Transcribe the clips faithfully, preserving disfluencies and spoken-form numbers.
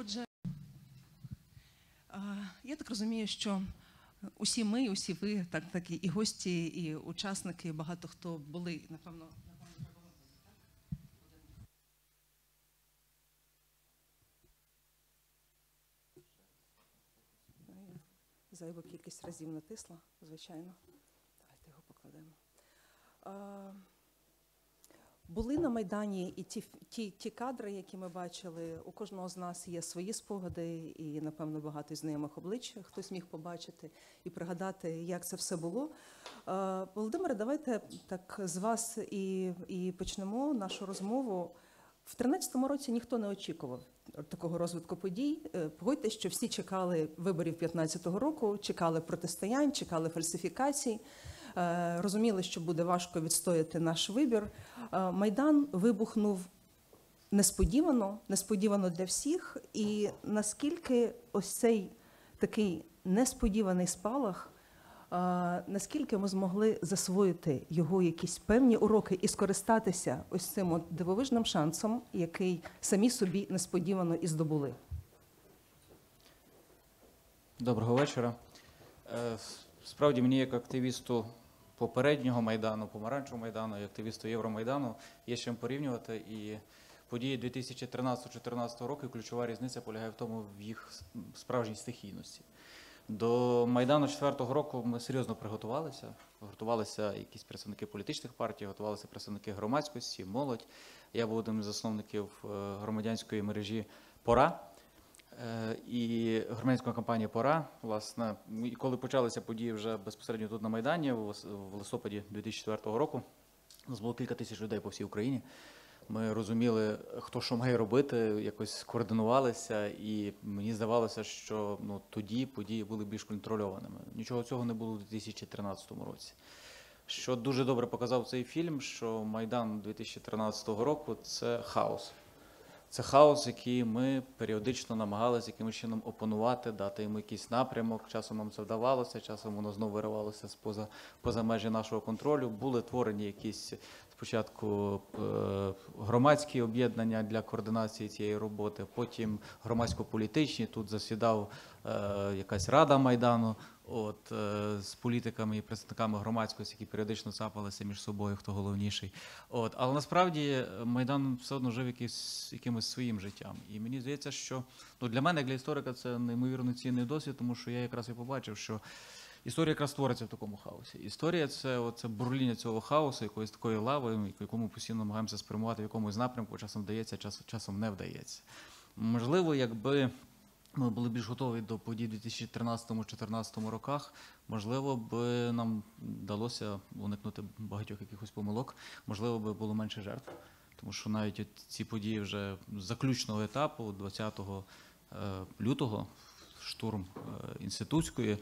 Отже, я так розумію, що усі ми, усі ви, так, так і гості, і учасники, багато хто були, напевно, зайву кількість разів натисла, звичайно. Давайте його покладемо. Були на Майдані і ті, ті, ті кадри, які ми бачили, у кожного з нас є свої спогади і, напевно, багато знайомих облич хтось міг побачити і пригадати, як це все було. Володимире, давайте так з вас і, і почнемо нашу розмову. В тринадцятому році ніхто не очікував такого розвитку подій. Погодьтесь, що всі чекали виборів п'ятнадцятого року, чекали протистоянь, чекали фальсифікацій. Розуміли, що буде важко відстояти наш вибір. Майдан вибухнув несподівано, несподівано для всіх. І наскільки ось цей такий несподіваний спалах, наскільки ми змогли засвоїти його якісь певні уроки і скористатися ось цим от дивовижним шансом, який самі собі несподівано і здобули? Доброго вечора. Справді, мені як активісту попереднього Майдану, помаранчевого Майдану, і активісту Євромайдану є з чим порівнювати. І події дві тисячі тринадцятого - чотирнадцятого року, ключова різниця полягає в тому, в їх справжній стихійності. До Майдану четвертого року ми серйозно приготувалися. Готувалися якісь представники політичних партій, готувалися представники громадськості, молодь. Я був одним з засновників громадянської мережі «Пора». І громадянська кампанія «Пора», власне, коли почалися події вже безпосередньо тут на Майдані, в листопаді дві тисячі четвертого року, у нас було кілька тисяч людей по всій Україні. Ми розуміли, хто що має робити, якось координувалися, і мені здавалося, що ну, тоді події були більш контрольованими. Нічого цього не було у дві тисячі тринадцятому році. Що дуже добре показав цей фільм, що Майдан дві тисячі тринадцятого року – це хаос. Це хаос, який ми періодично намагалися якимось чином опанувати, дати йому якийсь напрямок. Часом нам це вдавалося, часом воно знову виривалося поза, поза межі нашого контролю. Були творені якісь спочатку громадські об'єднання для координації цієї роботи, потім громадсько-політичні. Тут засідав якась рада Майдану от, з політиками і представниками громадськості, які періодично цапалися між собою, хто головніший. От, але насправді Майдан все одно жив якийсь, якимось своїм життям. І мені здається, що ну, для мене, як для історика, це неймовірно цінний досвід, тому що я якраз і побачив, що історія якраз створиться в такому хаосі. Історія – це оце бурління цього хаосу, якоїсь такої лави, яку ми постійно намагаємося спрямувати в якомусь напрямку, часом вдається, часом, часом не вдається. Можливо, якби ми були більш готові до подій у дві тисячі тринадцятому - чотирнадцятому роках, можливо, б нам вдалося уникнути багатьох якихось помилок, можливо, б було менше жертв. Тому що навіть от ці події вже заключного етапу, двадцятого лютого, штурм Інститутської,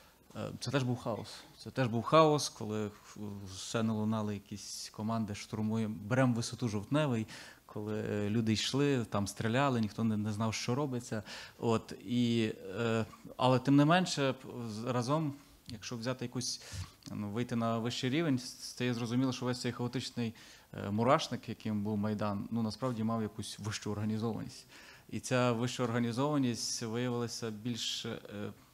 це теж був хаос. Це теж був хаос, коли все не лунали якісь команди «штурмуємо», «беремо висоту Жовтневий», коли люди йшли, там стріляли, ніхто не, не знав, що робиться. От, і, е, але тим не менше, разом, якщо взяти якусь, ну, вийти на вищий рівень, стає зрозуміло, що весь цей хаотичний е, мурашник, яким був Майдан, ну, насправді мав якусь вищу організованість. І ця вища організованість виявилася більш е,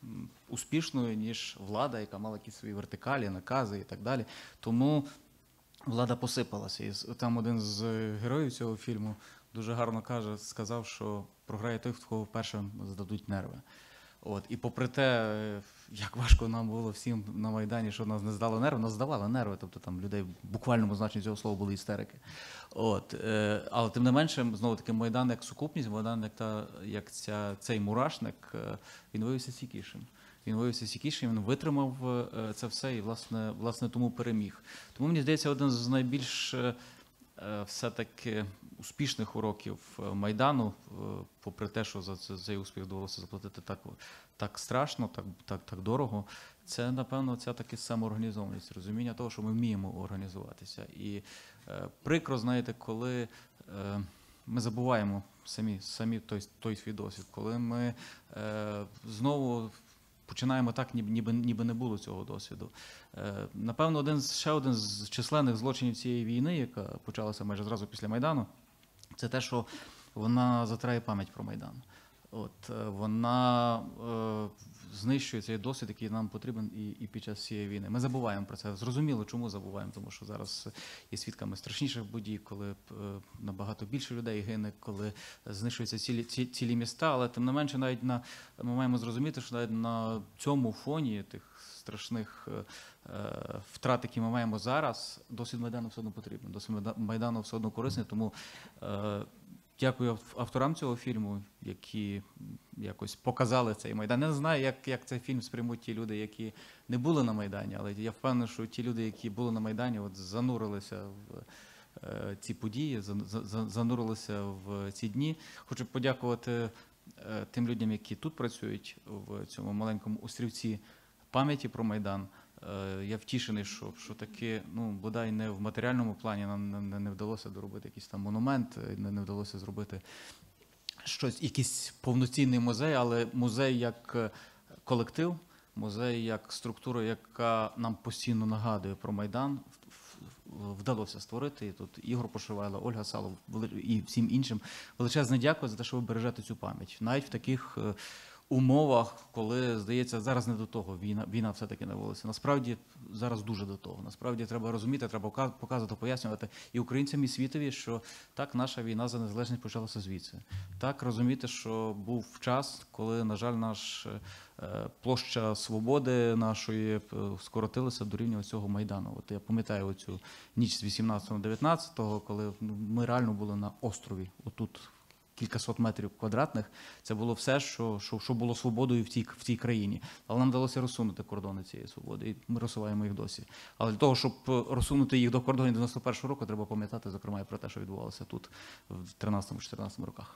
успішною, ніж влада, яка мала якісь свої вертикалі, накази і так далі. Тому влада посипалася. І там один з героїв цього фільму дуже гарно каже, сказав, що програє той, в кого вперше здадуть нерви. От. І попри те, як важко нам було всім на Майдані, що нас не здало нерви, нас здавали нерви, тобто там людей в буквальному значенні цього слова були істерики. От. Але тим не менше, знову-таки, Майдан як сукупність, Майдан як, та, як ця, цей мурашник, він виявився стійкішим. Він виявився стійкішим, він витримав це все і, власне, власне, тому переміг. Тому, мені здається, один з найбільш все-таки успішних уроків Майдану, попри те, що за цей успіх довелося заплатити так, так страшно, так, так, так дорого, це, напевно, ця таки самоорганізованість, розуміння того, що ми вміємо організуватися. І е, прикро, знаєте, коли е, ми забуваємо самі, самі той, той свій досвід, коли ми е, знову починаємо так, ніби, ніби не було цього досвіду. Напевно, один, ще один з численних злочинів цієї війни, яка почалася майже зразу після Майдану, це те, що вона затирає пам'ять про Майдан. От, е, вона е, знищує цей досвід, який нам потрібен і, і під час цієї війни. Ми забуваємо про це. Зрозуміло, чому забуваємо, тому що зараз є свідками страшніших подій, коли е, набагато більше людей гине, коли знищуються цілі, ці, цілі міста, але тим не менше навіть на, ми маємо зрозуміти, що навіть на цьому фоні тих страшних е, втрат, які ми маємо зараз, досвід Майдану все одно потрібен, досвід Майдану все одно корисний, тому е, дякую авторам цього фільму, які якось показали цей Майдан. Я не знаю, як, як цей фільм сприймуть ті люди, які не були на Майдані, але я впевнений, що ті люди, які були на Майдані, от занурилися в е, ці події, за, за, занурилися в ці дні. Хочу подякувати е, тим людям, які тут працюють, в цьому маленькому острівці пам'яті про Майдан. Я втішений, що, що таки, ну, бодай не в матеріальному плані нам не, не вдалося доробити якийсь там монумент, не, не вдалося зробити щось, якийсь повноцінний музей, але музей як колектив, музей як структура, яка нам постійно нагадує про Майдан, вдалося створити. І тут Ігор Пошивайло, Ольга Салов і всім іншим величезне дякую за те, що ви бережете цю пам'ять. Навіть в таких умовах, коли, здається, зараз не до того, війна, війна все-таки на вулиці. Насправді, зараз дуже до того. Насправді, треба розуміти, треба показувати, пояснювати і українцям, і світові, що так, наша війна за незалежність почалася звідси. Так, розуміти, що був час, коли, на жаль, наш площа свободи нашої скоротилася до рівня цього Майдану. От я пам'ятаю оцю ніч з вісімнадцятого на дев'ятнадцяте, коли ми реально були на острові, отут, кількасот метрів квадратних, це було все, що, що, що було свободою в цій, в цій країні. Але нам вдалося розсунути кордони цієї свободи, і ми розсуваємо їх досі. Але для того, щоб розсунути їх до кордонів дев'яносто першого року, треба пам'ятати, зокрема, і про те, що відбувалося тут в тринадцятому-чотирнадцятому роках.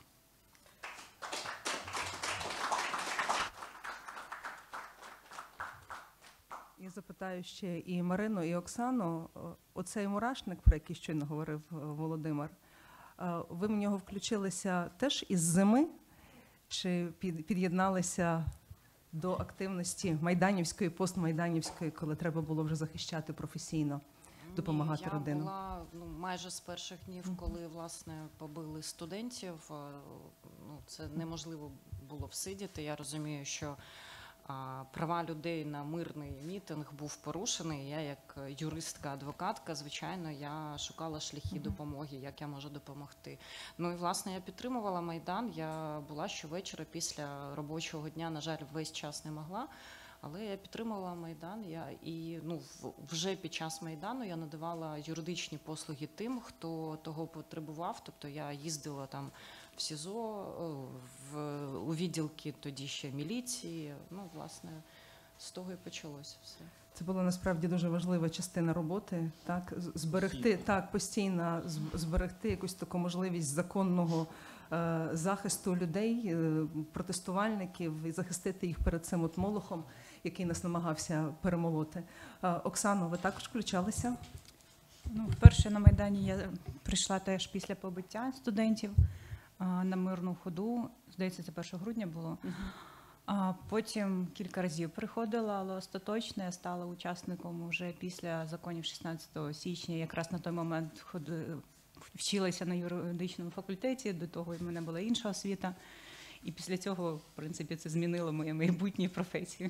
Я запитаю ще і Марину, і Оксану. Оцей мурашник, про який щойно говорив Володимир, ви в нього включилися теж із зими? Чи під'єдналися до активності майданівської, постмайданівської, коли треба було вже захищати професійно, допомагати Ні, родинам? Я була ну, майже з перших днів, коли, власне, побили студентів. Ну, це неможливо було всидіти. Я розумію, що а, права людей на мирний мітинг був порушений. Я, як юристка, адвокатка, звичайно, я шукала шляхи допомоги, як я можу допомогти. Ну і, власне, я підтримувала Майдан. Я була щовечора після робочого дня, на жаль, весь час не могла. Але я підтримувала Майдан, я і ну вже під час Майдану я надавала юридичні послуги тим, хто того потребував. Тобто я їздила там в СІЗО, в у відділки тоді ще міліції. Ну, власне, з того і почалося все. Це була насправді дуже важлива частина роботи, так, зберегти, так, постійно зберегти якусь таку можливість законного е, захисту людей, е, протестувальників, і захистити їх перед цим от молохом, який нас намагався перемолоти. Е, Оксано, ви також включалися? Ну, вперше на Майдані я прийшла теж після побиття студентів е, на мирну ходу. Здається, це першого грудня було. Uh-huh. А потім кілька разів приходила, але остаточно я стала учасником вже після законів шістнадцятого січня. Якраз на той момент ходила, вчилася на юридичному факультеті, до того в мене була інша освіта. І після цього, в принципі, це змінило моє майбутнє професію.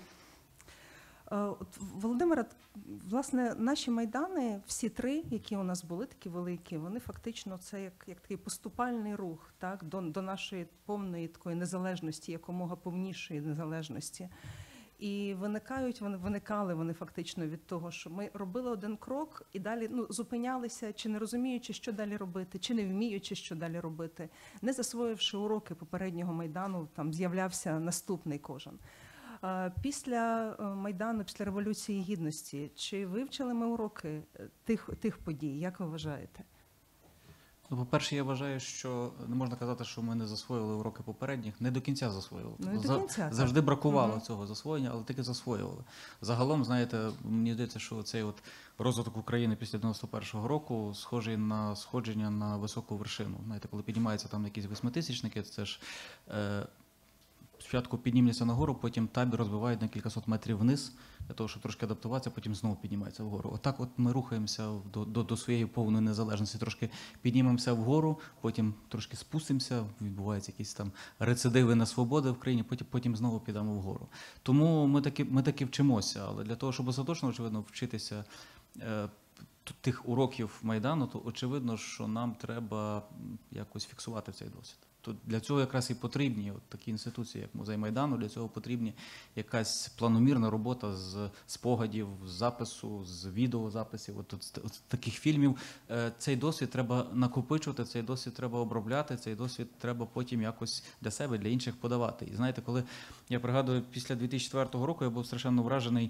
От, Володимире, власне, наші Майдани, всі три, які у нас були, такі великі, вони фактично це як, як такий поступальний рух, так, до, до нашої повної такої незалежності, якомога повнішої незалежності. І виникають, вони виникали вони фактично від того, що ми робили один крок і далі ну, зупинялися, чи не розуміючи, що далі робити, чи не вміючи, що далі робити. Не засвоївши уроки попереднього Майдану, там з'являвся наступний кожен. Після Майдану, після Революції Гідності, чи вивчили ми уроки тих, тих подій? Як ви вважаєте? Ну, по-перше, я вважаю, що не можна казати, що ми не засвоїли уроки попередніх, не до кінця засвоювали. Ну, до кінця, завжди бракувало угу. цього засвоєння, але таки засвоювали. Загалом, знаєте, мені здається, що цей от розвиток України після дев'яносто першого року схожий на сходження на високу вершину. Знаєте, коли піднімаються там якісь восьмитисячники, це ж е, спочатку піднімляться нагору, потім табір розбивають на кількасот метрів вниз, для того, щоб трошки адаптуватися, потім знову піднімаються вгору. Отак от ми рухаємося до, до, до своєї повної незалежності. Трошки піднімемося вгору, потім трошки спустимося, відбуваються якісь там рецидиви на свободи в країні, потім, потім знову підемо вгору. Тому ми таки, ми таки вчимося, але для того, щоб остаточно, очевидно, вчитися е, тих уроків Майдану, то очевидно, що нам треба якось фіксувати цей досвід. То для цього якраз і потрібні от такі інституції, як Музей Майдану, для цього потрібні якась планомірна робота з спогадів, з запису, з відеозаписів, от, от, от таких фільмів. Цей досвід треба накопичувати, цей досвід треба обробляти, цей досвід треба потім якось для себе, для інших подавати. І знаєте, коли я пригадую, після дві тисячі четвертого року я був страшенно вражений,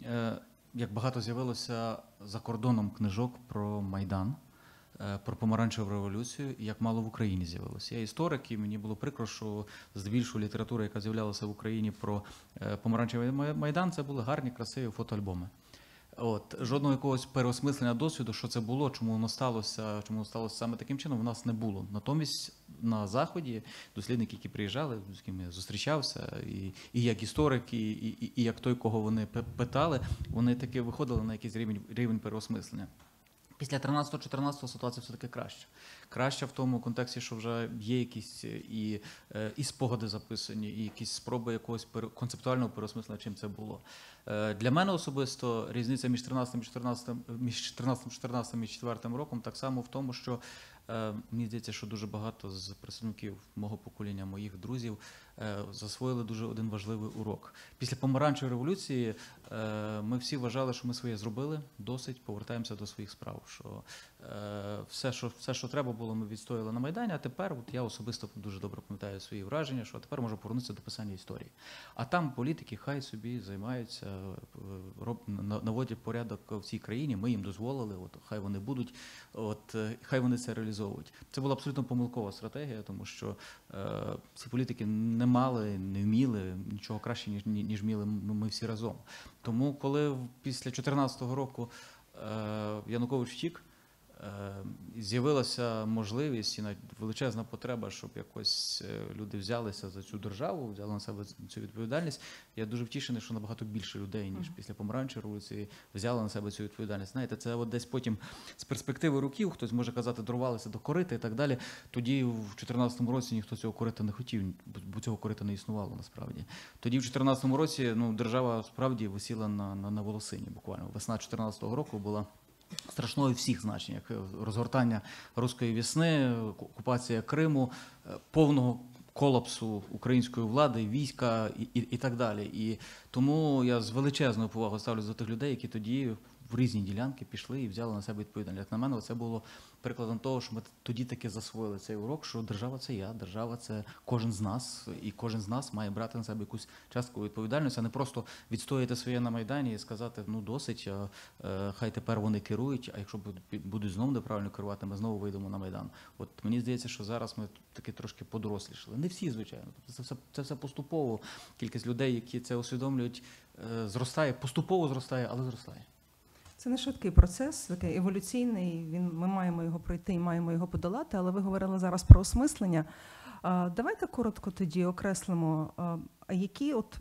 як багато з'явилося за кордоном книжок про Майдан, про помаранчеву революцію, і як мало в Україні з'явилося. Я історик, і мені було прикро, що здебільшого література, яка з'являлася в Україні про помаранчевий Майдан, це були гарні, красиві фотоальбоми. От, жодного якогось переосмислення досвіду, що це було, чому воно сталося, чому воно сталося саме таким чином, в нас не було. Натомість на Заході дослідники, які приїжджали, з якими я зустрічався, і, і як історик, і, і, і як той, кого вони питали, вони таки виходили на якийсь рівень, рівень переосмислення. Після тринадцятого-чотирнадцятого ситуація все-таки краща. Краща в тому контексті, що вже є якісь і, і спогади записані, і якісь спроби якогось пере, концептуального переосмислення, чим це було. Для мене особисто різниця між тринадцятим, чотирнадцятим, між тринадцятим, чотирнадцятим і четвертим роком так само в тому, що мені здається, що дуже багато з представників мого покоління, моїх друзів, засвоїли дуже один важливий урок. Після помаранчевої революції ми всі вважали, що ми своє зробили, досить, повертаємося до своїх справ. Що все, що, все, що треба було, ми відстояли на Майдані, а тепер, от я особисто дуже добре пам'ятаю свої враження, що тепер можу повернутися до писання історії. А там політики хай собі займаються, роб, наводять порядок в цій країні, ми їм дозволили, от, хай вони будуть, от, хай вони це реалізовують. Це була абсолютно помилкова стратегія, тому що е, ці політики не мали, не вміли нічого краще, ніж, ніж вміли ми всі разом. Тому, коли після чотирнадцятого року е, Янукович втік, з'явилася можливість і навіть величезна потреба, щоб якось люди взялися за цю державу, взяли на себе цю відповідальність. Я дуже втішений, що набагато більше людей, ніж після помаранчевої революції, взяли на себе цю відповідальність. Знаєте, це от десь потім з перспективи років, хтось може казати, дорвалися до корита і так далі. Тоді в чотирнадцятому році ніхто цього корита не хотів, бо цього корита не існувало насправді. Тоді в чотирнадцятому році ну, держава справді висіла на, на, на волосині буквально. Весна чотирнадцятого року була страшною в всіх значеннях. Розгортання руської весни, окупація Криму, повного колапсу української влади, війська і, і, і так далі. І тому я з величезною повагою ставлюся до тих людей, які тоді в різні ділянки пішли і взяли на себе відповідальність. Як на мене, це було прикладом того, що ми тоді таки засвоїли цей урок, що держава – це я, держава – це кожен з нас, і кожен з нас має брати на себе якусь частку відповідальності, а не просто відстояти своє на Майдані і сказати, ну досить, хай тепер вони керують, а якщо будуть знову неправильно керувати, ми знову вийдемо на Майдан. От мені здається, що зараз ми таки трошки подорослішали. Не всі, звичайно. Це все, це все поступово. Кількість людей, які це усвідомлюють, зростає, поступово зростає, але зростає. Це не швидкий процес, такий еволюційний, він, ми маємо його пройти і маємо його подолати, але ви говорили зараз про осмислення. А, давайте коротко тоді окреслимо, а, а які от,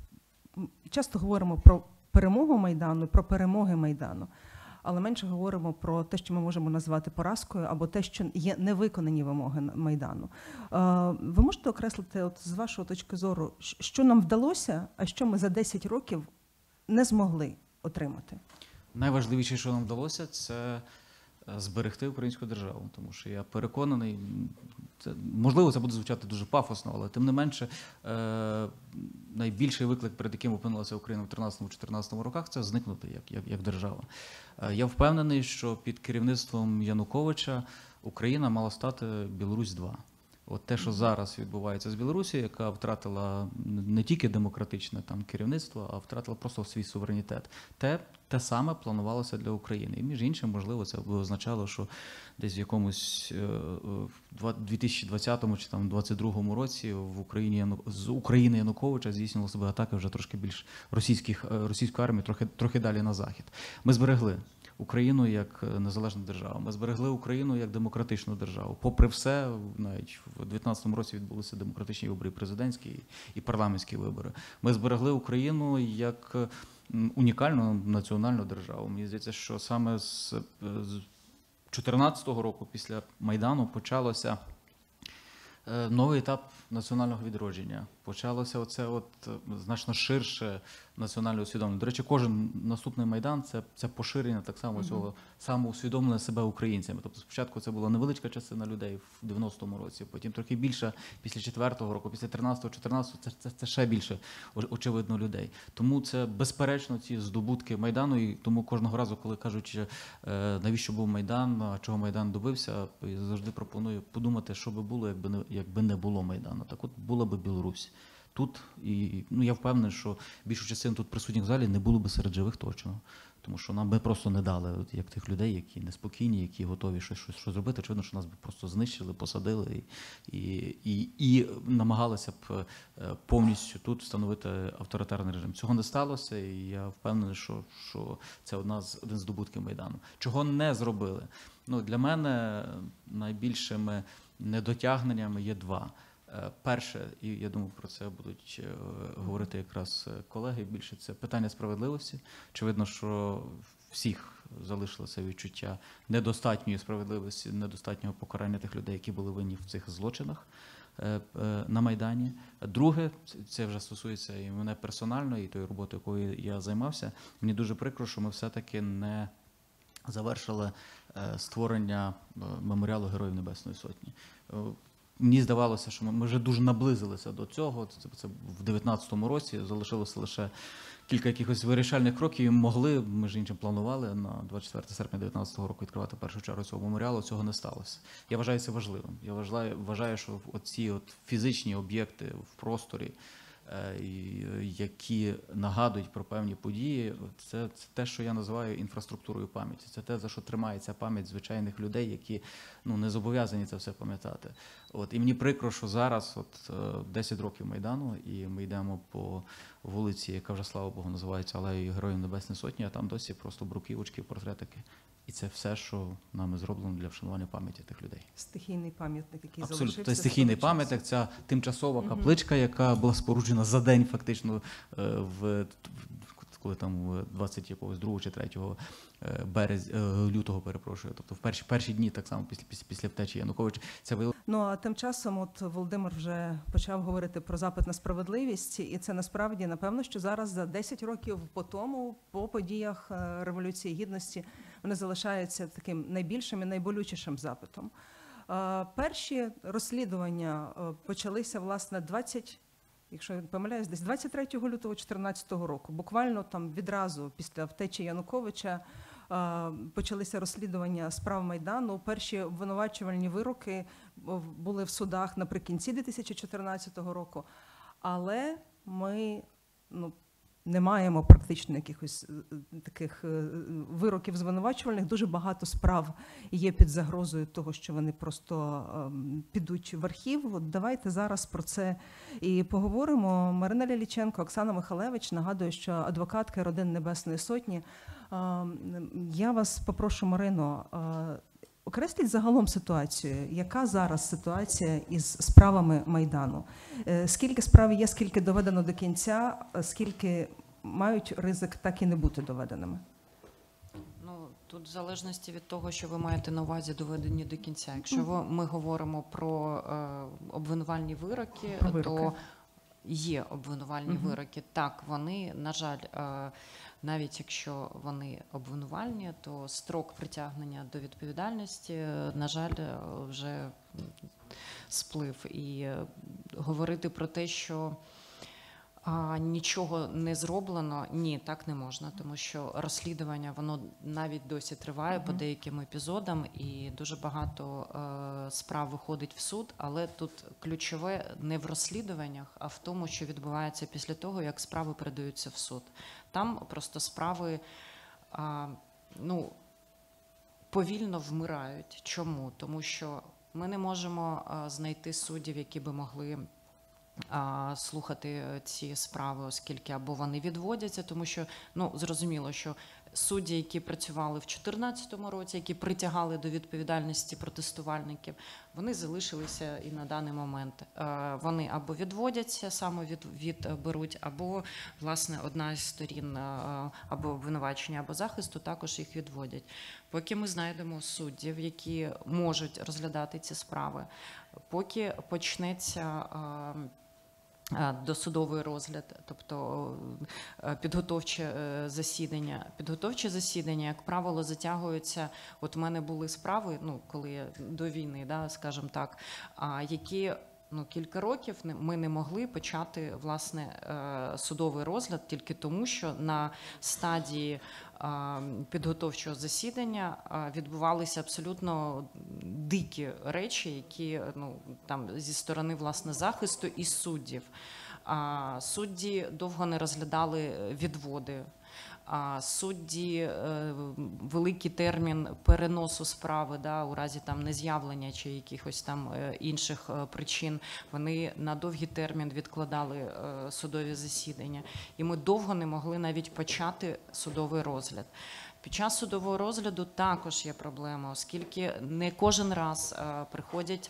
часто говоримо про перемогу Майдану, про перемоги Майдану, але менше говоримо про те, що ми можемо назвати поразкою, або те, що є невиконані вимоги Майдану. А, ви можете окреслити, от, з вашої точки зору, що нам вдалося, а що ми за десять років не змогли отримати? Найважливіше, що нам вдалося, це зберегти українську державу, тому що я переконаний, це, можливо, це буде звучати дуже пафосно, але тим не менше е, найбільший виклик, перед яким опинилася Україна в тринадцятому-чотирнадцятому роках, це зникнути як, як, як держава. Е, я впевнений, що під керівництвом Януковича Україна мала стати Білорусь-два. От те, що зараз відбувається з Білорусі, яка втратила не тільки демократичне там керівництво, а втратила просто свій суверенітет. Те, те саме планувалося для України. І між іншим, можливо, це б означало, що десь в якомусь дві тисячі двадцятому чи там двадцять другому році в Україні з України Януковича здійснювали себе атаки вже трошки більш російських російської армії, трохи трохи далі на захід. Ми зберегли. Україну як незалежну державу. Ми зберегли Україну як демократичну державу. Попри все, навіть в дев'ятнадцятому році відбулися демократичні вибори, президентські і парламентські вибори. Ми зберегли Україну як унікальну національну державу. Мені здається, що саме з дві тисячі чотирнадцятого року, після Майдану, почалося новий етап національного відродження. Почалося оце от значно ширше національне усвідомлення. До речі, кожен наступний Майдан це, – це поширення так само mm-hmm. цього самоусвідомлення себе українцями. Тобто спочатку це була невеличка частина людей в дев'яностому році, потім трохи більше після четвертого року, після тринадцятого, чотирнадцятого це, це, це ще більше, очевидно, людей. Тому це безперечно ці здобутки Майдану, і тому кожного разу, коли кажуть, навіщо був Майдан, а чого Майдан добився, я завжди пропоную подумати, що би було, якби не, якби не було Майдану. Так от була би Білорусь. Тут, і ну, я впевнений, що більшу частину тут присутніх в залі не було би серед живих точно. Тому що нам би просто не дали, от, як тих людей, які неспокійні, які готові щось, щось, щось зробити. Очевидно, що нас би просто знищили, посадили і, і, і, і намагалися б повністю тут встановити авторитарний режим. Цього не сталося, і я впевнений, що, що це одна з, один з здобутків Майдану. Чого не зробили? Ну, для мене найбільшими недотягненнями є два. Перше, і я думаю, про це будуть говорити якраз колеги більше, це питання справедливості. Очевидно, що всіх залишилося відчуття недостатньої справедливості, недостатнього покарання тих людей, які були винні в цих злочинах на Майдані. Друге, це вже стосується і мене персонально, і тої роботи, якою я займався. Мені дуже прикро, що ми все-таки не завершили створення меморіалу Героїв Небесної Сотні. Мені здавалося, що ми вже дуже наблизилися до цього. Це, це в дев'ятнадцятому році залишилося лише кілька якихось вирішальних кроків. І могли, ми ж іншим планували на двадцять четвертого серпня дев'ятнадцятого року відкривати першу чергу цього меморіалу. Цього не сталося. Я вважаю це важливим. Я вважаю, вважаю що оці от фізичні об'єкти в просторі, які нагадують про певні події, це, це те, що я називаю інфраструктурою пам'яті. Це те, за що тримається пам'ять звичайних людей, які ну, не зобов'язані це все пам'ятати. От, і мені прикро, що зараз от, десять років Майдану, і ми йдемо по вулиці, яка вже, слава Богу, називається Алеєю Героїв Небесної Сотні, а там досі просто бруківочки, портретики. І це все, що нами зроблено для вшанування пам'яті тих людей. Стихійний пам'ятник, який Абсолютно. залишився. Це стихійний пам'ятник, ця тимчасова угу. капличка, яка була споруджена за день фактично, в, коли там двадцять другого чи третього березня, лютого, перепрошую, тобто в перші, перші дні так само після, після, після втечі Януковича. Це виявилося. Ну, а тим часом от Володимир вже почав говорити про запит на справедливість, і це насправді, напевно, що зараз за десять років по тому, по подіях Революції Гідності, вони залишаються таким найбільшим і найболючішим запитом. Перші розслідування почалися, власне, двадцять, якщо я не помиляюсь, десь двадцять третього лютого дві тисячі чотирнадцятого року. Буквально там відразу після втечі Януковича почалися розслідування справ Майдану. Перші обвинувачувальні вироки були в судах наприкінці дві тисячі чотирнадцятого року. Але ми, ну, не маємо практично якихось таких вироків звинувачувальних. Дуже багато справ є під загрозою того, що вони просто підуть в архів. От давайте зараз про це і поговоримо. Марина Ляліченко, Оксана Михалевич. Нагадую, що адвокатка родин Небесної Сотні. Я вас попрошу, Марино, окресліть загалом ситуацію. Яка зараз ситуація із справами Майдану? Скільки справ є, скільки доведено до кінця, скільки мають ризик так і не бути доведеними? Ну, тут в залежності від того, що ви маєте на увазі доведені до кінця. Якщо ви, ми говоримо про е, обвинувальні вироки, про вироки, то є обвинувальні угу. вироки. Так, вони, на жаль, е, навіть якщо вони обвинувальні, то строк притягнення до відповідальності, на жаль, вже сплив. І говорити про те, що а, нічого не зроблено, ні, так не можна, тому що розслідування, воно навіть досі триває mm-hmm. по деяким епізодам, і дуже багато е, справ виходить в суд, але тут ключове не в розслідуваннях, а в тому, що відбувається після того, як справи передаються в суд. Там просто справи, а, ну, повільно вмирають. Чому? Тому що ми не можемо а, знайти суддів, які би могли а, слухати ці справи, оскільки або вони відводяться, тому що, ну, зрозуміло, що судді, які працювали в дві тисячі чотирнадцятому році, які притягали до відповідальності протестувальників, вони залишилися і на даний момент. Е, Вони або відводяться, саме від, відберуть, або, власне, одна із сторін е, або обвинувачення, або захисту також їх відводять. Поки ми знайдемо суддів, які можуть розглядати ці справи, поки почнеться е, досудовий розгляд, тобто е, підготовче е, засідання. Підготовче засідання, як правило, затягуються. От у мене були справи, ну, коли я до війни, да, скажімо так, а, які ну, кілька років не- ми не могли почати, власне, е, судовий розгляд тільки тому, що на стадії а, підготовчого засідання а, відбувалися абсолютно дикі речі, які ну, там, зі сторони, власне, захисту і суддів. А, Судді довго не розглядали відводи. А судді е, великий термін переносу справи, да, у разі там нез'явлення чи якихось там е, інших е, причин, вони на довгий термін відкладали е, судові засідання. І ми довго не могли навіть почати судовий розгляд. Під час судового розгляду також є проблема, оскільки не кожен раз е, приходять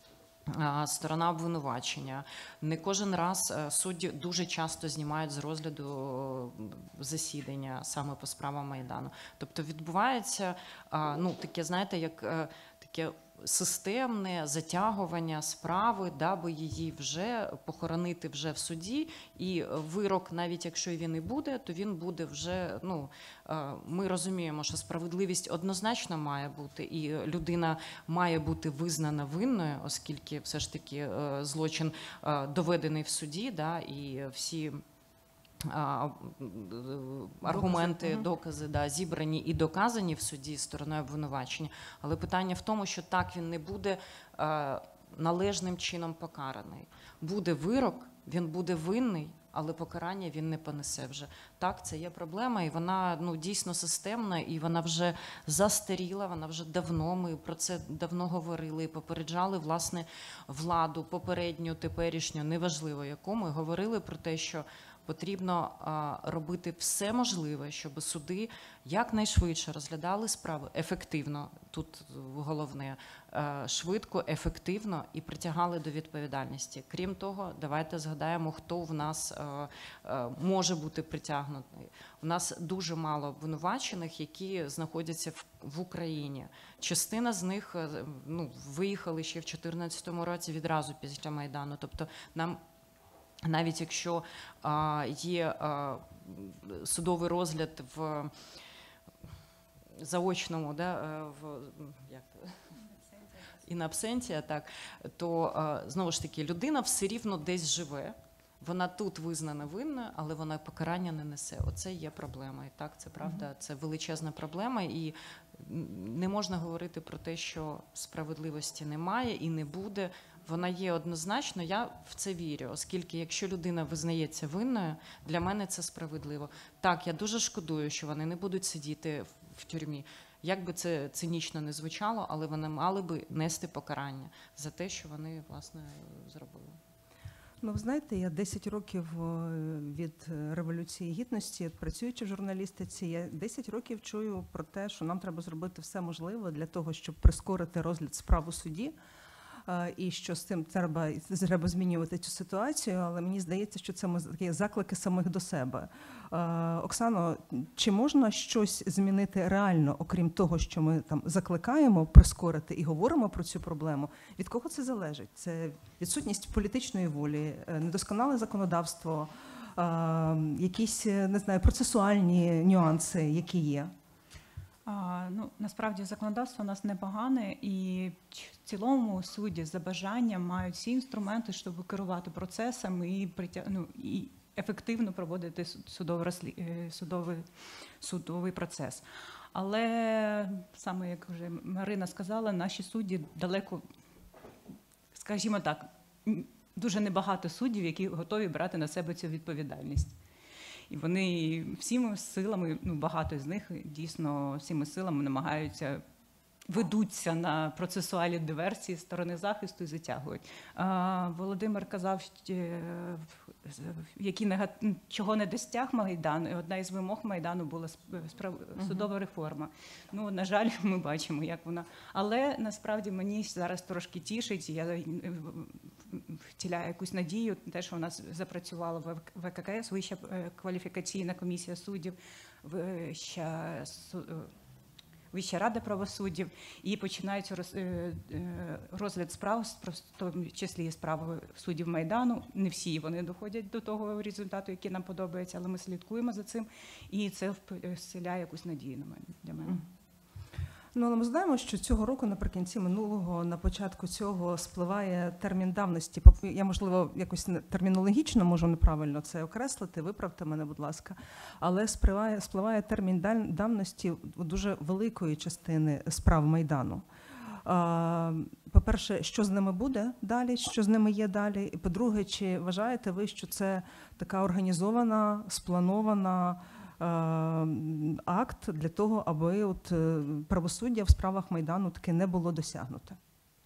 а, сторона обвинувачення. Не кожен раз е, судді дуже часто знімають з розгляду е, засідання саме по справам Майдану. Тобто відбувається а, ну, таке, знаєте, як е, таке системне затягування справи, даби її вже похоронити вже в суді, і вирок, навіть якщо він і буде, то він буде вже, ну, е, ми розуміємо, що справедливість однозначно має бути, і людина має бути визнана винною, оскільки все ж таки е, злочин е, доведений в суді, да, і всі а, аргументи, Докази, докази, да, зібрані і доказані в суді стороною обвинувачення. Але питання в тому, що так він не буде е, належним чином покараний. Буде вирок, він буде винний, але покарання він не понесе вже. Так, це є проблема, і вона ну, дійсно системна, і вона вже застаріла, вона вже давно, ми про це давно говорили і попереджали, власне, владу попередню, теперішню, неважливо яку, ми говорили про те, що потрібно а, робити все можливе, щоб суди якнайшвидше розглядали справи ефективно, тут головне, а, швидко, ефективно і притягали до відповідальності. Крім того, давайте згадаємо, хто в нас а, а, може бути притягнутий. У нас дуже мало обвинувачених, які знаходяться в, в Україні. Частина з них ну, виїхали ще в дві тисячі чотирнадцятому році відразу після Майдану. Тобто нам навіть якщо а, є а, судовий розгляд в заочному, да, в як in absentia, так, то а, знову ж таки людина все рівно десь живе. Вона тут визнана винною, але вона покарання не несе. Оце є проблема. І так, це правда, це величезна проблема. І не можна говорити про те, що справедливості немає і не буде. Вона є однозначно, я в це вірю, оскільки якщо людина визнається винною, для мене це справедливо. Так, я дуже шкодую, що вони не будуть сидіти в, в тюрмі. Як би це цинічно не звучало, але вони мали би нести покарання за те, що вони, власне, зробили. Ну, ви знаєте, я десять років е, від Революції Гідності, працюючи в журналістиці, я десять років чую про те, що нам треба зробити все можливе для того, щоб прискорити розгляд справ у суді, е, і що з цим треба, треба змінювати цю ситуацію, але мені здається, що це такі заклики самих до себе. Е, Оксано, чи можна щось змінити реально, окрім того, що ми там закликаємо прискорити і говоримо про цю проблему? Від кого це залежить? Це відсутність політичної волі, недосконале законодавство, е, якісь, не знаю, процесуальні нюанси, які є? А, ну, насправді законодавство у нас непогане, і в цілому судді за бажанням мають всі інструменти, щоб керувати процесом і, притя... ну, і ефективно проводити судовий, розслід... судовий, судовий процес. Але саме, як вже Марина сказала, наші судді далеко, скажімо так, дуже небагато суддів, які готові брати на себе цю відповідальність. І вони всіми силами, ну багато з них дійсно всіми силами намагаються ведуться на процесуальні диверсії з сторони захисту і затягують. А, Володимир казав, що, е, які нега- чого не досяг Майдан, і одна із вимог Майдану була сп- справ- судова реформа. Ну, на жаль, ми бачимо, як вона. Але насправді мені зараз трошки тішить, я е, втіляю якусь надію, те, що у нас запрацювала В К К С, Вища е, кваліфікаційна комісія суддів, Вища су- е, Вища рада правосуддів, і починається роз- е, е, розгляд справ, в тому числі і справи суддів Майдану. Не всі вони доходять до того результату, який нам подобається, але ми слідкуємо за цим, і це вп- вселяє якусь надію на мене, для мене. Ну, але ми знаємо, що цього року, наприкінці минулого, на початку цього спливає термін давності. Поп- Я, можливо, якось не- термінологічно можу неправильно це окреслити, виправте мене, будь ласка. Але спливає, спливає термін даль- давності у дуже великої частини справ Майдану. А, По-перше, що з ними буде далі, що з ними є далі? І по-друге, чи вважаєте ви, що це така організована, спланована е, акт для того, аби от е, правосуддя в справах Майдану таки не було досягнуте?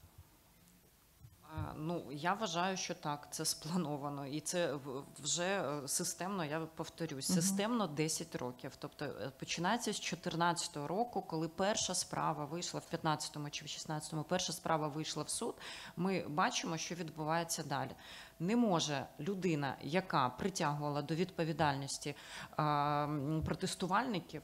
А, Ну, я вважаю, що так, це сплановано. І це в- вже е, системно, я повторюсь, Мгм. системно десять років. Тобто е, починається з чотирнадцятого року, коли перша справа вийшла в п'ятнадцятому чи в шістнадцятому, перша справа вийшла в суд, ми бачимо, що відбувається далі. Не може людина, яка притягувала до відповідальності а, м, протестувальників,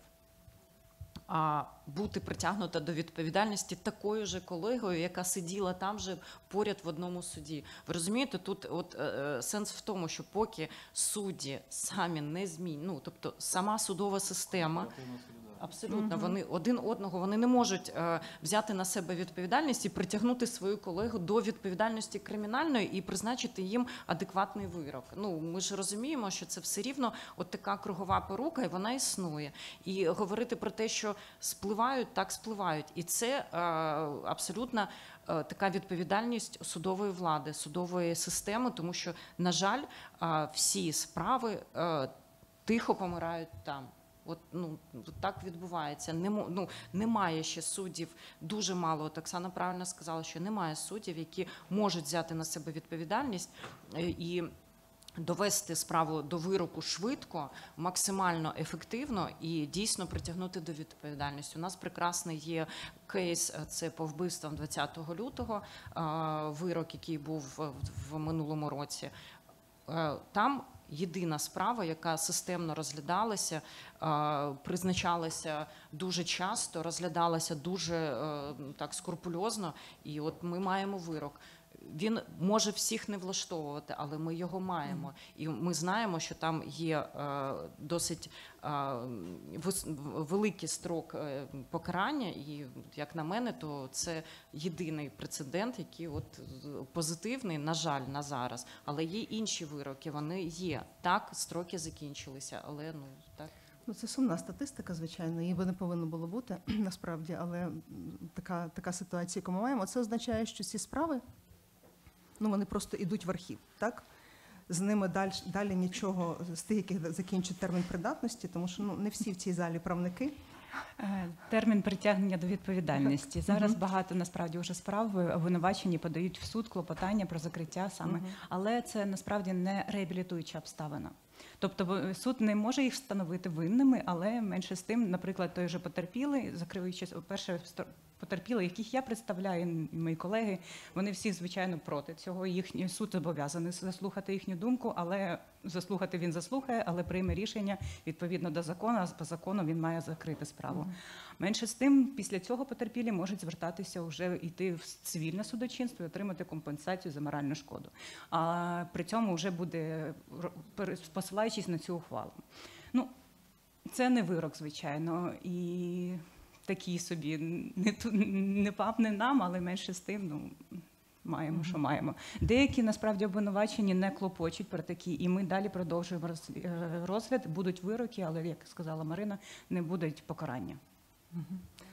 а бути притягнута до відповідальності такою же колегою, яка сиділа там же поряд в одному суді. Ви розумієте, тут от е, сенс в тому, що поки судді самі не змінять, ну тобто сама судова система. Абсолютно, Мгм. вони один одного, вони не можуть е, взяти на себе відповідальність і притягнути свою колегу до відповідальності кримінальної і призначити їм адекватний вирок. Ну, ми ж розуміємо, що це все рівно от така кругова порука, і вона існує. І говорити про те, що спливають, так спливають. І це е, абсолютно е, така відповідальність судової влади, судової системи, тому що, на жаль, е, всі справи е, тихо помирають там. От, ну, так відбувається. Немо, ну, немає ще суддів, дуже мало, от Оксана правильно сказала, що немає суддів, які можуть взяти на себе відповідальність е, і довести справу до вироку швидко, максимально ефективно і дійсно притягнути до відповідальності. У нас прекрасний є кейс, це по вбивствам двадцятого лютого, е, вирок, який був в, в минулому році. Е, Там єдина справа, яка системно розглядалася, е, призначалася дуже часто, розглядалася дуже е, так скрупульозно, і от ми маємо вирок. Він може всіх не влаштовувати, але ми його маємо. І ми знаємо, що там є е, досить е, вис- великий строк е, покарання, і, як на мене, то це єдиний прецедент, який от позитивний, на жаль, на зараз. Але є інші вироки, вони є. Так, строки закінчилися, але ну так. Ну, це сумна статистика, звичайно, її би не повинно було бути насправді, але м, така, така ситуація, яку ми маємо, це означає, що ці справи, ну, вони просто йдуть в архів, так? З ними далі, далі нічого, з тих, яких закінчить термін придатності, тому що ну, не всі в цій залі правники. Е, Термін притягнення до відповідальності. Зараз Мгм. багато насправді вже справ обвинувачені подають в суд клопотання про закриття саме, Мгм. але це насправді не реабілітуюча обставина. Тобто в- суд не може їх встановити винними, але менше з тим, наприклад, той же потерпілий, закриваючи перше сто- потерпілих, яких я представляю, і мої колеги, вони всі, звичайно, проти цього. Їхній суд зобов'язаний заслухати їхню думку, але заслухати він заслухає, але прийме рішення відповідно до закону, а по закону він має закрити справу. Менше з тим, після цього потерпілі можуть звертатися вже йти в цивільне судочинство і отримати компенсацію за моральну шкоду. А при цьому вже буде, ро- пере- посилаючись на цю ухвалу. Ну, це не вирок, звичайно, і такий собі не, ту- не пап, не нам, але менше з тим, ну, маємо, що маємо. Деякі, насправді, обвинувачені не клопочуть про такі, і ми далі продовжуємо роз- е, розгляд. Будуть вироки, але, як сказала Марина, не будуть покарання. Тут ще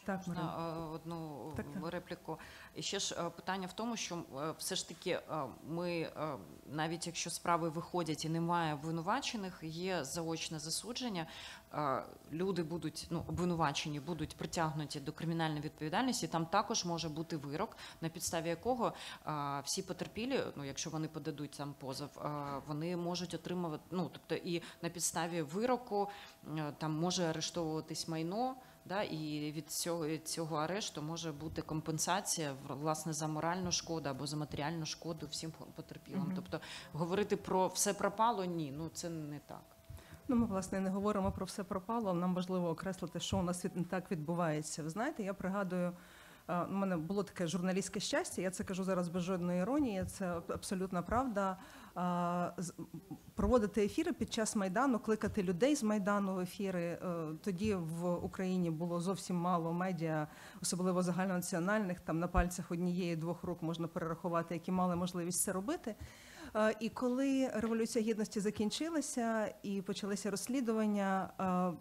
Так, Можна Марина. е, одну Так, так. репліку. І ще ж е, питання в тому, що е, все ж таки е, ми, е, навіть якщо справи виходять і немає обвинувачених, є заочне засудження, е, люди будуть, ну, обвинувачені, будуть притягнуті до кримінальної відповідальності, там також може бути вирок, на підставі якого е, всі потерпілі, ну, якщо вони подадуть там позов, е, вони можуть отримувати, ну, тобто і на підставі вироку е, там може арештовуватись майно, да, і від цього, цього арешту може бути компенсація, власне, за моральну шкоду або за матеріальну шкоду всім потерпілим. Мгм. Тобто говорити про все пропало, ні, ну це не так. Ну, ми, власне, не говоримо про все пропало, нам важливо окреслити, що у нас від- так відбувається. Ви знаєте, я пригадую, е, у мене було таке журналістське щастя, я це кажу зараз без жодної іронії, це аб- абсолютна правда. А, з- Проводити ефіри під час Майдану, кликати людей з Майдану в ефіри. Е, Тоді в Україні було зовсім мало медіа, особливо загальнонаціональних, там на пальцях однієї-двох рук можна перерахувати, які мали можливість це робити. Е, І коли Революція Гідності закінчилася і почалися розслідування, е,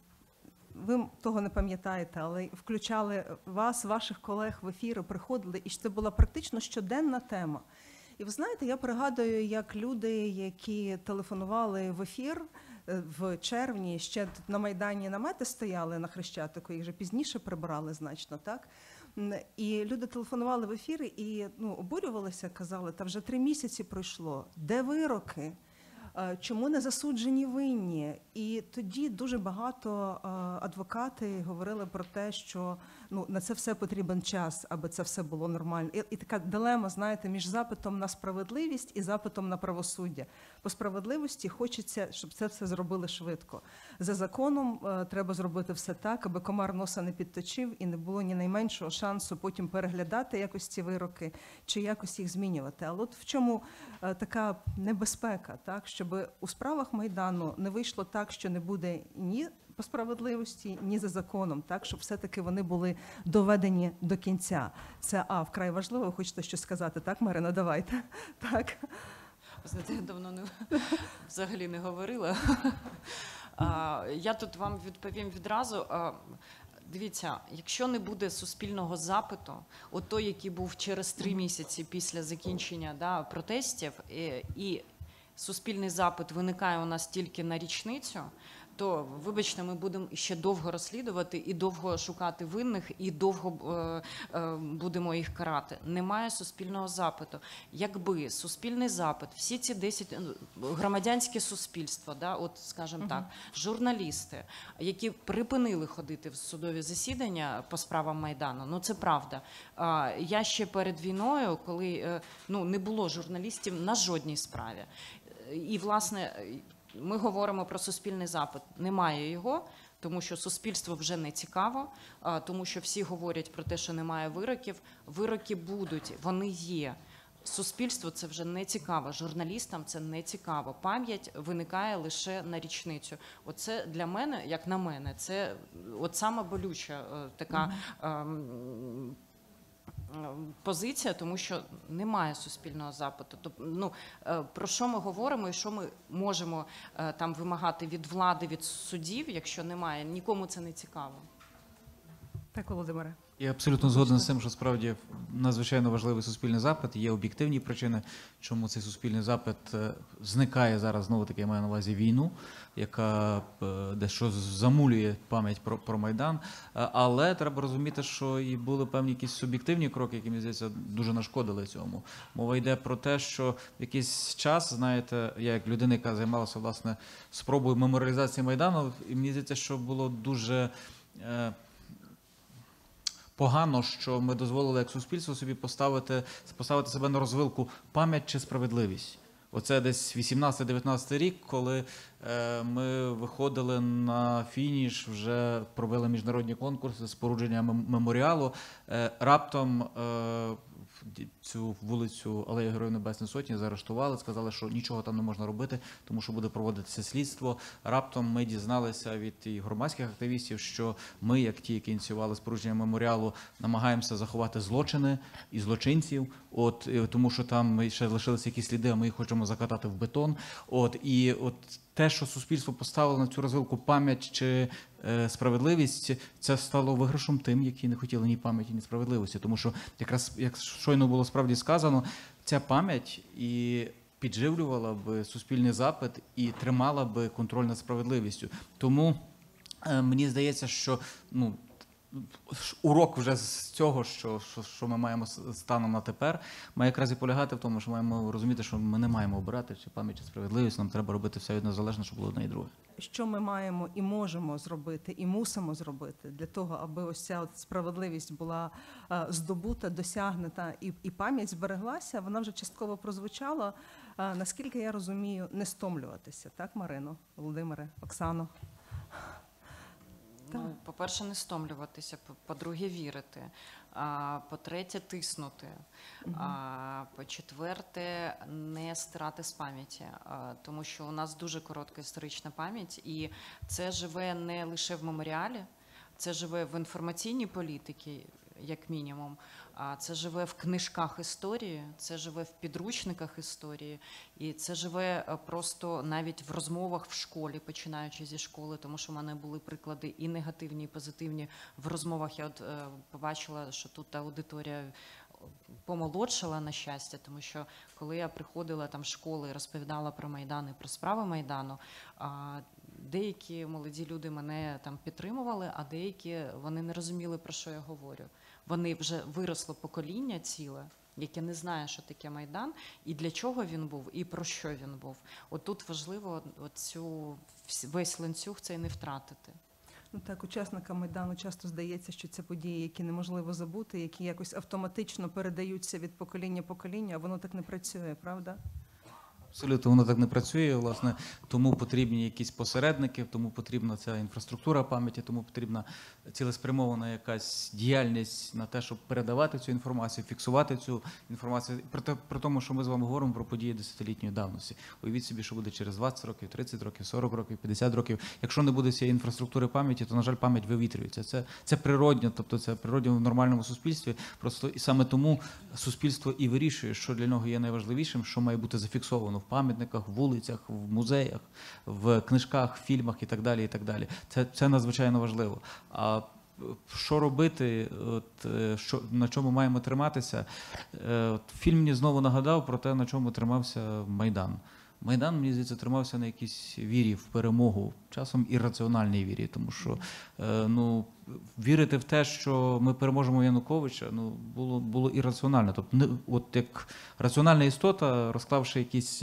ви того не пам'ятаєте, але включали вас, ваших колег в ефіри, приходили, і це була практично щоденна тема. І ви знаєте, я пригадую, як люди, які телефонували в ефір е, в червні, ще тут на Майдані намети стояли на Хрещатику, їх вже пізніше прибрали значно, так? М, І люди телефонували в ефір і ну, обурювалися, казали, та вже три місяці пройшло, де вироки? Е, Чому не засуджені винні? І тоді дуже багато е, адвокати говорили про те, що ну, на це все потрібен час, аби це все було нормально. І, і така дилема, знаєте, між запитом на справедливість і запитом на правосуддя. По справедливості хочеться, щоб це все зробили швидко. За законом е, треба зробити все так, аби комар носа не підточив і не було ні найменшого шансу потім переглядати якось ці вироки чи якось їх змінювати. Але от в чому е, така небезпека, так, щоб у справах Майдану не вийшло так, що не буде ні по справедливості, ні за законом, так, щоб все-таки вони були доведені до кінця. Це, а, вкрай важливо, ви хочете щось сказати, так, Марина, давайте. Так. Ви знаєте, я давно не, взагалі не говорила. А, я тут вам відповім відразу. А, дивіться, якщо не буде суспільного запиту, от той, який був через три місяці після закінчення, да, протестів, і, і суспільний запит виникає у нас тільки на річницю, то, вибачте, ми будемо ще довго розслідувати і довго шукати винних, і довго е, е, будемо їх карати. Немає суспільного запиту. Якби суспільний запит, всі ці десять е, громадянське суспільство, да, от, скажімо Мгм. так, журналісти, які припинили ходити в судові засідання по справам Майдану, ну це правда. А, я ще перед війною, коли е, ну, не було журналістів на жодній справі. І, власне, ми говоримо про суспільний запит. Немає його, тому що суспільство вже не цікаво, а, тому що всі говорять про те, що немає вироків. Вироки будуть, вони є. Суспільству це вже не цікаво, журналістам це не цікаво. Пам'ять виникає лише на річницю. Оце для мене, як на мене, це от сама болюча е, така ем, позиція, тому що немає суспільного запиту. Тобто, ну, е, про що ми говоримо і що ми можемо е, там вимагати від влади, від суддів, якщо немає, нікому це не цікаво. Так, Володимире. Я абсолютно згоден з тим, що справді надзвичайно важливий суспільний запит. Є об'єктивні причини, чому цей суспільний запит е, зникає зараз, знову таки, я маю на увазі війну, яка е, дещо замулює пам'ять про, про Майдан. Е, Але треба розуміти, що і були певні якісь суб'єктивні кроки, які, мені здається, дуже нашкодили цьому. Мова йде про те, що в якийсь час, знаєте, я як людина, яка займалася, власне, спробою меморіалізації Майдану, і мені здається, що було дуже... Е, Погано, що ми дозволили як суспільство собі поставити, поставити себе на розвилку пам'ять чи справедливість. Оце десь вісімнадцятий-дев'ятнадцятий рік, коли е, ми виходили на фініш, вже провели міжнародні конкурси з спорудження мем- меморіалу. Е, раптом е, цю вулицю Алеї Героїв Небесної Сотні заарештували, сказали, що нічого там не можна робити, тому що буде проводитися слідство. Раптом ми дізналися від і громадських активістів, що ми, як ті, які ініціювали спорудження меморіалу, намагаємося заховати злочини і злочинців, от, і, тому що там ще лишилися якісь сліди, а ми їх хочемо закатати в бетон. От, і от те, що суспільство поставило на цю розвилку пам'ять чи е, справедливість, це стало виграшом тим, які не хотіли ні пам'яті, ні справедливості. Тому що, якраз, як щойно було справді сказано, ця пам'ять і підживлювала б суспільний запит і тримала б контроль над справедливістю. Тому е, мені здається, що ну, урок вже з цього, що, що, що ми маємо станом на тепер, має якраз і полягати в тому, що маємо розуміти, що ми не маємо обирати чи пам'ять, чи справедливість, нам треба робити все від нас залежно, щоб було одне і друге. Що ми маємо і можемо зробити, і мусимо зробити для того, аби ось ця от справедливість була е, здобута, досягнута і, і пам'ять збереглася, вона вже частково прозвучала. Е, наскільки я розумію, не стомлюватися, так, Марино, Володимире, Оксано? Ну, по-перше, не стомлюватися, по- по-друге, вірити, а, по-третє, тиснути, а, по-четверте, не стирати з пам'яті, а, тому що у нас дуже коротка історична пам'ять, і це живе не лише в меморіалі, це живе в інформаційній політиці, як мінімум, а це живе в книжках історії, це живе в підручниках історії, і це живе е, просто навіть в розмовах в школі, починаючи зі школи, тому що в мене були приклади і негативні, і позитивні. В розмовах я от е, побачила, що тут аудиторія помолодшала, на щастя, тому що коли я приходила там з школи і розповідала про Майдан і про справи Майдану, а, деякі молоді люди мене там підтримували, а деякі вони не розуміли, про що я говорю. Вони вже виросло покоління ціле, яке не знає, що таке Майдан, і для чого він був, і про що він був. От тут важливо цю весь ланцюг цей не втратити. Ну так, учасникам Майдану часто здається, що це події, які неможливо забути, які якось автоматично передаються від покоління покоління, а воно так не працює, правда? Абсолютно воно так не працює, власне, тому потрібні якісь посередники, тому потрібна ця інфраструктура пам'яті, тому потрібна цілеспрямована якась діяльність на те, щоб передавати цю інформацію, фіксувати цю інформацію. При, те, при тому, що ми з вами говоримо про події десятилітньої давності. Уявіть собі, що буде через двадцять років, тридцять років, сорок років, п'ятдесят років. Якщо не буде цієї інфраструктури пам'яті, то, на жаль, пам'ять вивітрюється. Це, це природньо, тобто це природньо в нормальному суспільстві. Просто і саме тому суспільство і вирішує, що для нього є найважливішим, що має бути зафіксовано в пам'ятниках, вулицях, в музеях, в книжках, фільмах і так далі. І так далі. Це, це надзвичайно важливо. А що робити, от, що, на чому маємо триматися? От, фільм мені знову нагадав про те, на чому тримався Майдан. Майдан, мені здається, тримався на якійсь вірі в перемогу, часом ірраціональній вірі, тому що е, ну, вірити в те, що ми переможемо Януковича, ну, було, було ірраціонально. Тобто, не, от як раціональна істота, розклавши якісь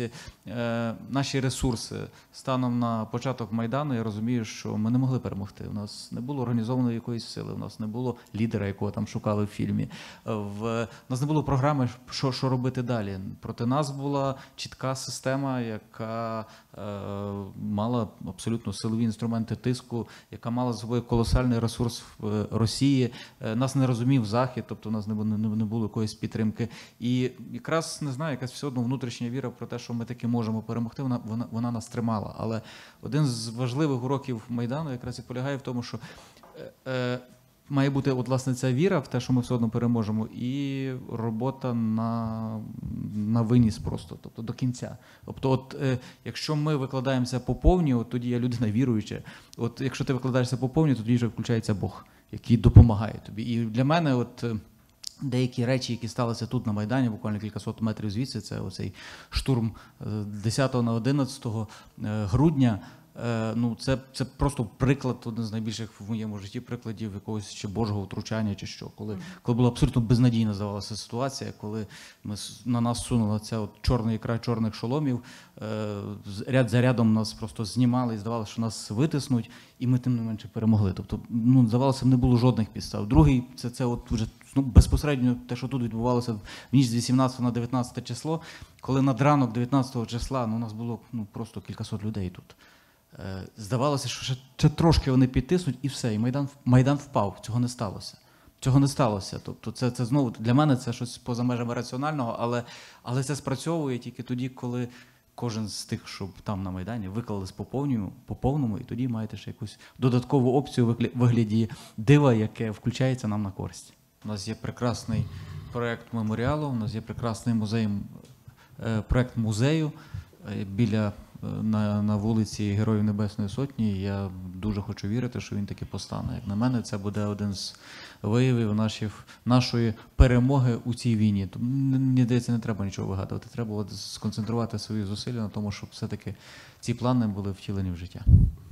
е, наші ресурси станом на початок Майдану, я розумію, що ми не могли перемогти. У нас не було організованої якоїсь сили, у нас не було лідера, якого там шукали в фільмі. В, у нас не було програми, що, що робити далі. Проти нас була чітка система, яка е, мала абсолютно силові інструменти тиску, яка мала за собою колосальний ресурс в Росії. Е, нас не розумів Захід, тобто у нас не, не, не було якоїсь підтримки. І якраз, не знаю, якась все одно внутрішня віра про те, що ми таки можемо перемогти, вона, вона, вона нас тримала. Але один з важливих уроків Майдану якраз і полягає в тому, що е, е, має бути, от, власне, ця віра в те, що ми все одно переможемо, і робота на, на виніс просто, тобто до кінця. Тобто, от, е, якщо ми викладаємося по повній, от тоді я людина віруюча. От якщо ти викладаєшся по повній, то тоді вже включається Бог, який допомагає тобі. І для мене от е, деякі речі, які сталися тут на Майдані, буквально кількасот метрів звідси, це оцей штурм десятого на одинадцяте грудня. Ну, це, це просто приклад, один з найбільших в моєму житті прикладів якогось ще Божого втручання чи що. Коли, коли була абсолютно безнадійна, здавалася, ситуація, коли ми, на нас сунула ця от чорна ікра чорних шоломів, е, ряд за рядом нас просто знімали і здавалося, що нас витиснуть, і ми тим не менше перемогли. Тобто, ну, здавалося, не було жодних підстав. Другий, це, це от вже ну, безпосередньо те, що тут відбувалося в ніч з вісімнадцятого на дев'ятнадцяте число, коли над ранок дев'ятнадцятого числа ну, у нас було ну, просто кількасот людей тут. Здавалося, що ще, ще трошки вони підтиснуть і все, і Майдан, Майдан впав. Цього не сталося. Цього не сталося. Тобто це, це знову, для мене це щось поза межами раціонального, але, але це спрацьовує тільки тоді, коли кожен з тих, що там на Майдані, виклались по повному, по повному, і тоді маєте ще якусь додаткову опцію в вигляді дива, яке включається нам на користь. У нас є прекрасний проєкт меморіалу, у нас є прекрасний музей, проєкт музею біля на, на вулиці Героїв Небесної Сотні. Я дуже хочу вірити, що він таки постане. Як на мене, це буде один з виявів наших, нашої перемоги у цій війні. Тому, мені здається, не треба нічого вигадувати. Треба от сконцентрувати свої зусилля на тому, щоб все-таки ці плани були втілені в життя.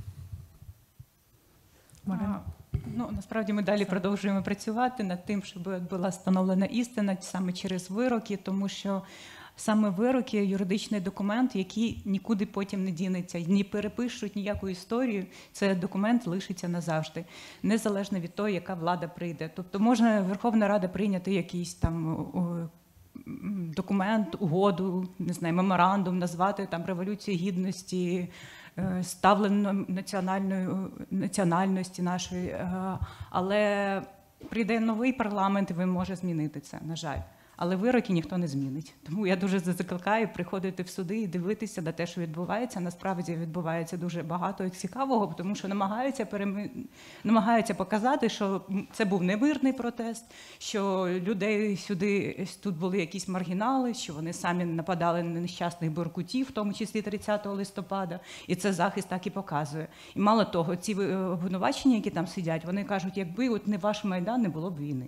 А, Ну, насправді ми далі продовжуємо працювати над тим, щоб була встановлена істина саме через вироки, тому що саме вироки – юридичний документ, який нікуди потім не дінеться, не перепишуть ніяку історію, це документ лишиться назавжди, незалежно від того, яка влада прийде. Тобто можна Верховна Рада прийняти якийсь там о, документ, угоду, не знаю, меморандум, назвати там Революцію Гідності, ставлення національної національності нашої, але прийде новий парламент, і він може змінити це, на жаль. Але вироки ніхто не змінить. Тому я дуже закликаю приходити в суди і дивитися на те, що відбувається. Насправді відбувається дуже багато цікавого, тому що намагаються перем... намагаються показати, що це був немирний протест, що людей сюди тут були якісь маргінали, що вони самі нападали на нещасних беркутів, в тому числі тридцятого листопада, і це захист так і показує. І мало того, ці обвинувачення, які там сидять, вони кажуть, якби от не ваш Майдан, не було б війни.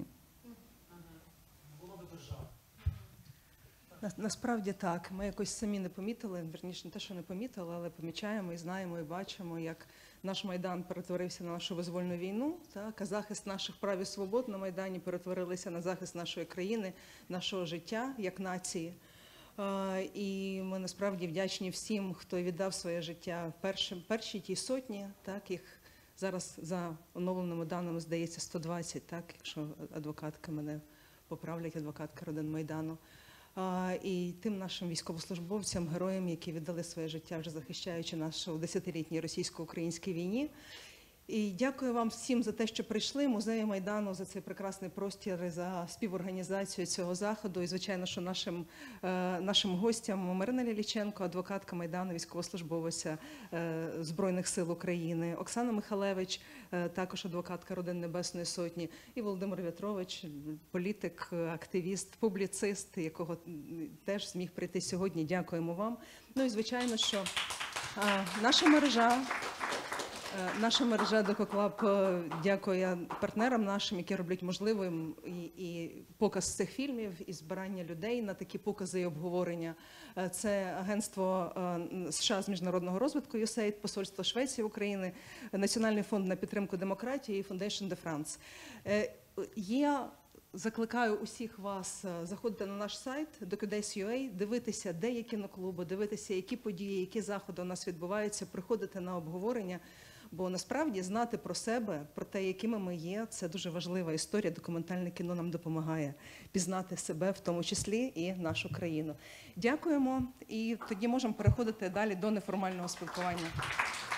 Насправді так. Ми якось самі не помітили, верніше не те, що не помітили, але помічаємо і знаємо, і бачимо, як наш Майдан перетворився на нашу визвольну війну, так, а захист наших прав і свобод на Майдані перетворилися на захист нашої країни, нашого життя як нації. І ми насправді вдячні всім, хто віддав своє життя першим, першій тій сотні, так, їх зараз за оновленими даними здається сто двадцять, так, якщо адвокатка мене поправлять, адвокатка родин Майдану. І тим нашим військовослужбовцям, героям, які віддали своє життя, вже захищаючи нашу в десятилітній російсько-українській війні. І дякую вам всім за те, що прийшли, музею Майдану, за цей прекрасний простір, за співорганізацію цього заходу. І, звичайно, що нашим, нашим гостям Марина Ліліченко, адвокатка Майдану, військовослужбовиця Збройних сил України, Оксана Михалевич, також адвокатка родин Небесної Сотні, і Володимир В'ятрович, політик, активіст, публіцист, якого теж зміг прийти сьогодні. Дякуємо вам. Ну і, звичайно, що наша мережа, Наша мережа Дококлаб дякує партнерам нашим, які роблять можливим і, і показ цих фільмів, і збирання людей на такі покази і обговорення. Це Агентство США з міжнародного розвитку ю ес ей ай ді, Посольство Швеції України, Національний фонд на підтримку демократії і Foundation de France. Я закликаю усіх вас заходити на наш сайт докюдейс крапка ю а, дивитися, де є кіноклуби, дивитися, які події, які заходи у нас відбуваються, приходити на обговорення. Бо насправді знати про себе, про те, якими ми є, це дуже важлива історія. Документальне кіно нам допомагає пізнати себе, в тому числі і нашу країну. Дякуємо, і тоді можемо переходити далі до неформального спілкування.